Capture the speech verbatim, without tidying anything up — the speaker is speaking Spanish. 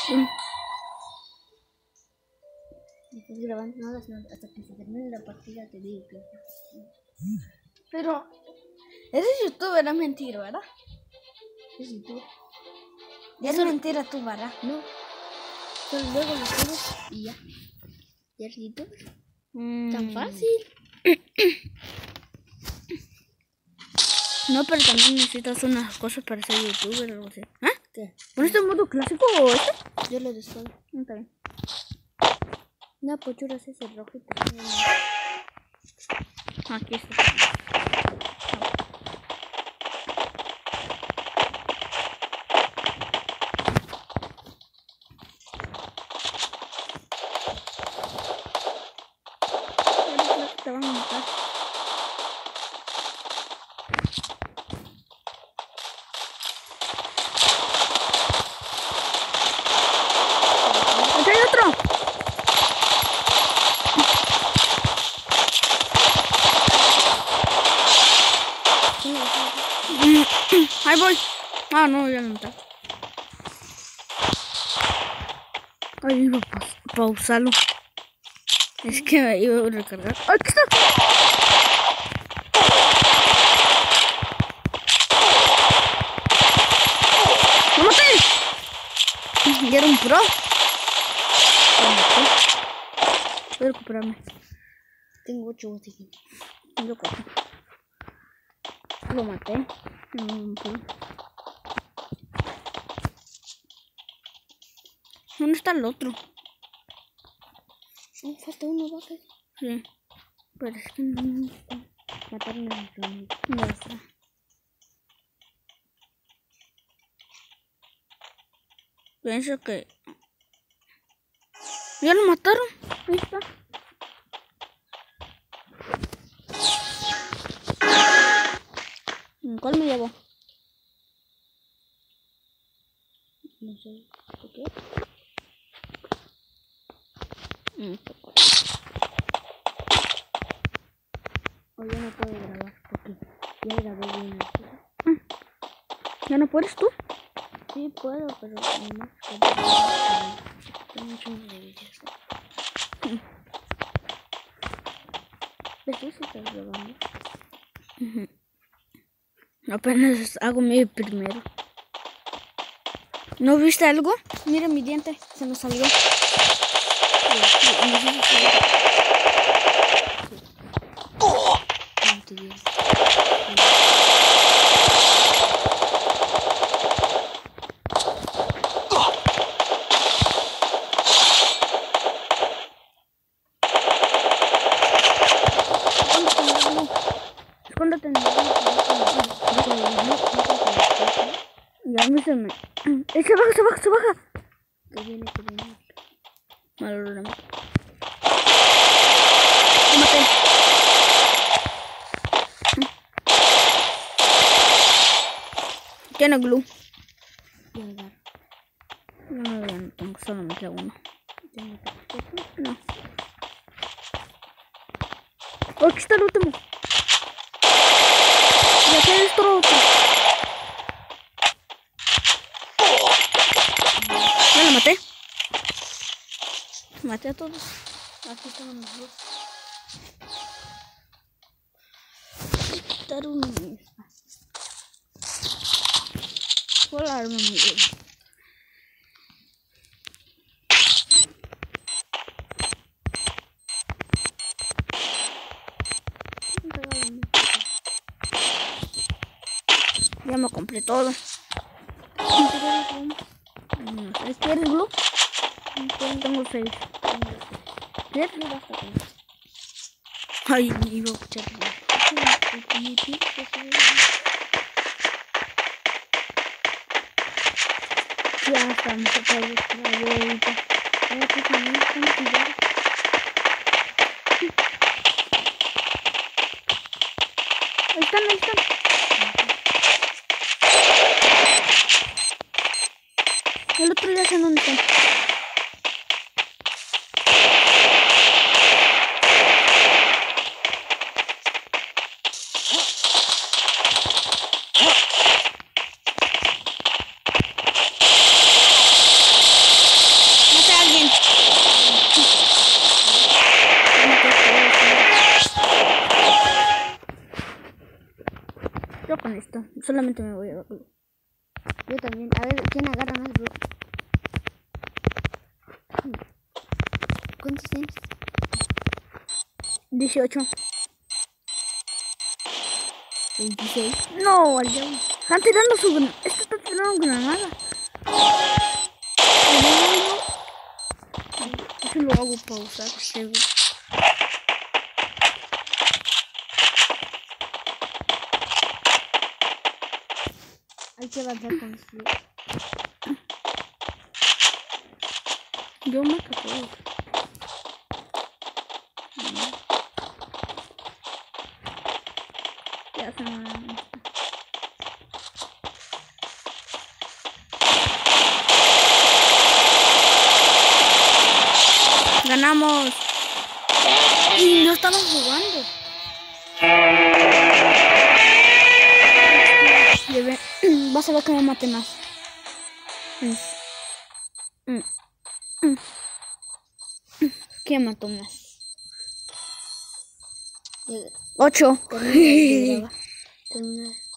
Mm. Estás grabando, no hagas nada hasta que se termine la partida, te digo que... Pero... Ese youtuber era mentira, ¿verdad? Es youtuber. Ya es mentira tú, ¿verdad? No. Solo luego lo subes y ya. ¿Ya es youtuber? Mm. Tan fácil. No, pero también necesitas unas cosas para ser youtuber o algo así. ¿Ah? ¿Qué? ¿Con este modo clásico o este? Yo lo descargo. No, está bien. No, pues yo ese es el rojito. Aquí está. Te van a matar. ¡Aquí hay otro! Ahí voy. Ah, no, ya no está. Ahí iba a pa pausarlo. Es que me iba a recargar. ¡Aquí está! ¡Lo maté! Ya era un pro. Lo maté. Voy a recuperarme. Tengo ocho botiquines. Tengo cuatro. Lo maté. Mm, ¿dónde está el otro? Oh, falta uno, vaca. Sí. Pero es que no está. Mataron a mi planeta. No está. Pienso que... ¿Ya lo mataron? Ahí está. ¿Cuál me llevó? No sé. ¿Por qué? No sé. O ya no puedo grabar porque ya grabé bien. ¿Ya no puedes tú? Sí puedo, pero no tengo muchos vídeos. ¿Ves si estás grabando? Uh-huh. Apenas hago mi primero. ¿No viste algo? Mira mi diente, se me salió. Oh. Escóndete en el... Ya me se me... ¡Eh, se baja, se baja, se baja! Que viene, que viene. Malo, lo maté. Lo maté. Tiene glue. No, no, ya no tengo, solo me queda uno. No. Oh, aquí está el último. Y aquí hay otro otro. Ya lo maté. Maté a todos. Aquí están los dos. Quitar uno de estas. ¿Cuál arma me dio? Ya me compré todo. ¿Quieres glue? Tengo seis. ¿Quieres? Ay, me iba a echar. Ya estamos a caer. Ahí están, ahí están. El otro ya sé dónde está. con esto. Solamente me voy a... Yo también. A ver, ¿quién agarra más, bro? ¿Cuántos tienes? dieciocho. veintiséis. No, al diablo. Están tirando su granada. Esto está tirando granada. Eso lo hago pausar, seguro. Hay que avanzar con esto. Yo mato a todos. Ya se me... Ganamos. Y no estamos jugando. Debe... Vas a ver que me mate más. ¿Quién mató más? Ocho. Termina.